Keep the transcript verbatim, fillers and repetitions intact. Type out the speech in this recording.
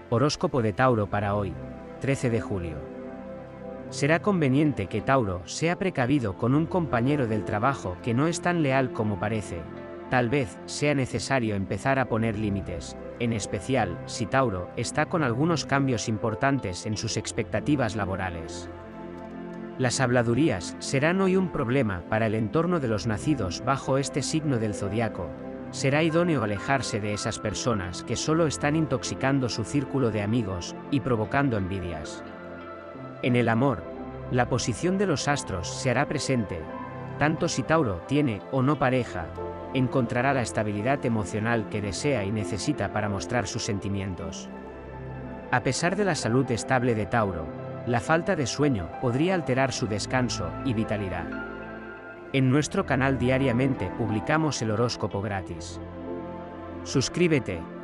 Horóscopo de Tauro para hoy, trece de julio. Será conveniente que Tauro sea precavido con un compañero del trabajo que no es tan leal como parece. Tal vez sea necesario empezar a poner límites, en especial si Tauro está con algunos cambios importantes en sus expectativas laborales. Las habladurías serán hoy un problema para el entorno de los nacidos bajo este signo del zodiaco. Será idóneo alejarse de esas personas que solo están intoxicando su círculo de amigos y provocando envidias. En el amor, la posición de los astros se hará presente. Tanto si Tauro tiene o no pareja, encontrará la estabilidad emocional que desea y necesita para mostrar sus sentimientos. A pesar de la salud estable de Tauro, la falta de sueño podría alterar su descanso y vitalidad. En nuestro canal diariamente publicamos el horóscopo gratis. Suscríbete